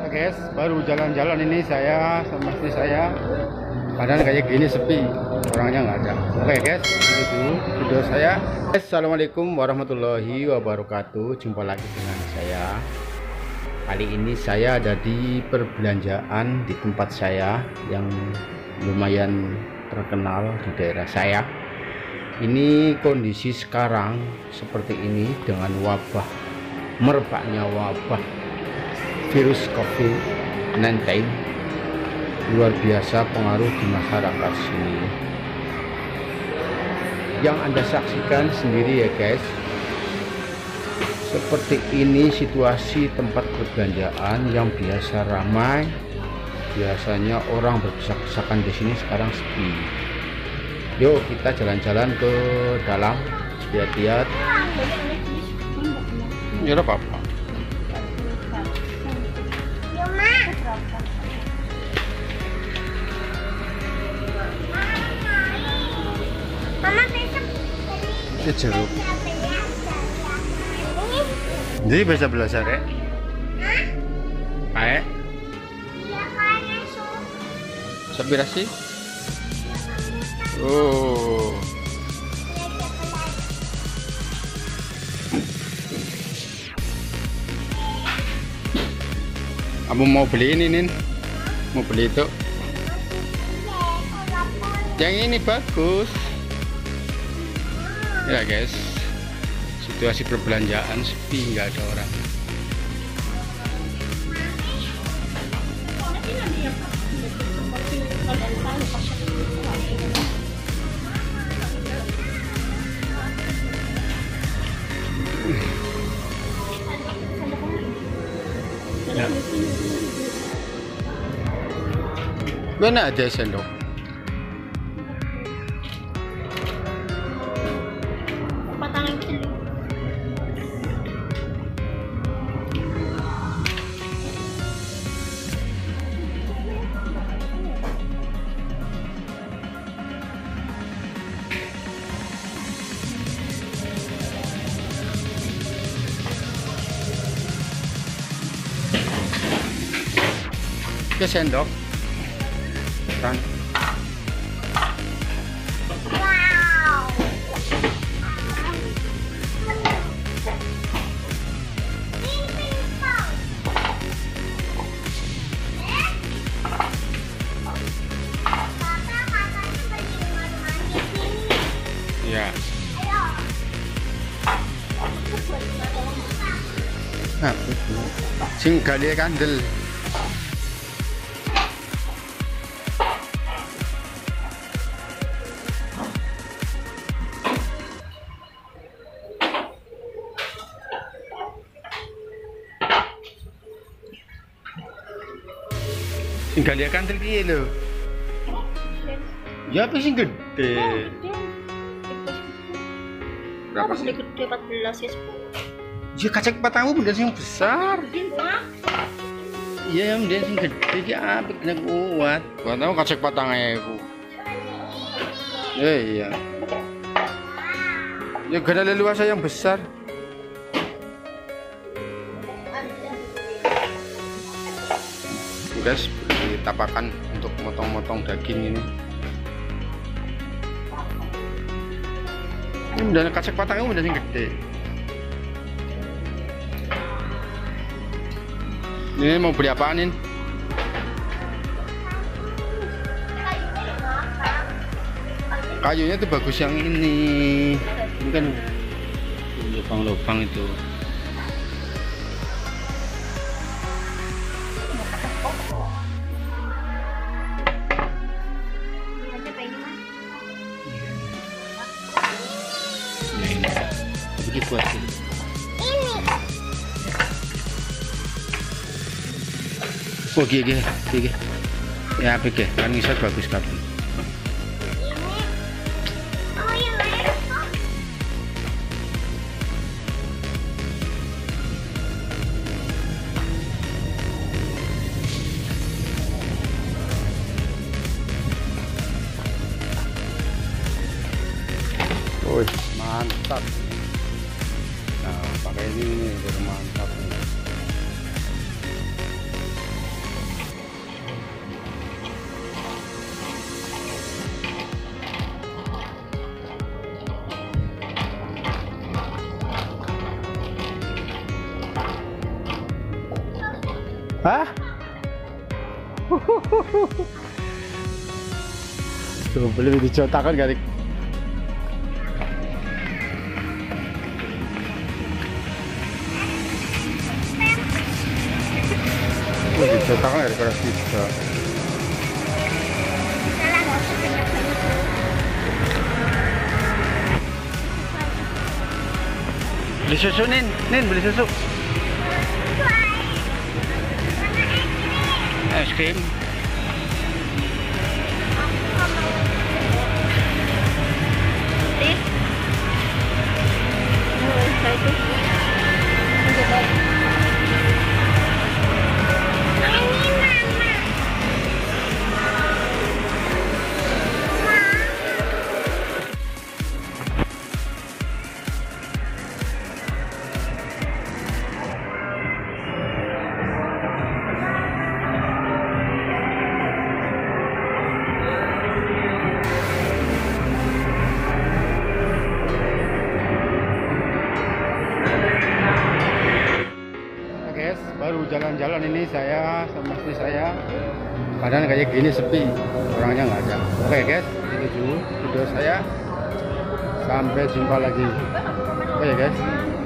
Guys, baru jalan-jalan ini saya sama istri saya. Padahal kayak gini sepi, orangnya nggak ada. Oke guys, itu dulu video saya. Assalamualaikum warahmatullahi wabarakatuh. Jumpa lagi dengan saya. Kali ini saya ada di perbelanjaan di tempat saya yang lumayan terkenal di daerah saya. Ini kondisi sekarang seperti ini dengan merebaknya wabah virus COVID-19 luar biasa pengaruh di masyarakat sini. Yang Anda saksikan sendiri ya guys, seperti ini situasi tempat perbelanjaan yang biasa ramai, biasanya orang berdesak-desakan di sini sekarang sepi. Yuk kita jalan-jalan ke dalam, lihat-lihat. Ya udah apa-apa. Mama besok Ini jeruk. Jadi bisa belajar ya? Kayak? Iya kayaknya Sabirasi? Oh. Kamu mau beli ini, Nin? Mau beli itu? Yang ini bagus. Ya guys, situasi perbelanjaan sepi, nggak ada orang. Ya. Mana ada sendok? Ke sendok kan. wow. Ya. Nah, sing gali kandel. Tinggal lihat kantor piye lho. Ya apa sing gede? Berapa sih? Gede 14 ya 10. Ya kacek patangmu benda sing besar. Iya, benda sing gede ki apik nek kuat. Gua tahu kacek patang ewu. Iya. Ya gak ada leluasa yang besar. Guys, beli tapakan untuk motong-motong daging ini. Ini udah kacek patangnya udah sing gede. Ini mau beli apaan, Nin? Kayunya tuh bagus yang ini. Ini kan lubang-lubang itu. Ini buat sini. Oh gini. Ya apa kan bisa bagus sekali. Oh yang lain kok. Wih, mantap. Nah, pakai ini nih, biar mantap nih. Hah? Tuh, belum dicotakan kali. Dicotakan dari keras bisa. Beli susu, Nin, beli susu. Es krim. Baru jalan-jalan ini saya sama istri saya, padahal kayak gini sepi, orangnya nggak ada. Oke guys, itu dulu video saya, sampai jumpa lagi. Oke guys.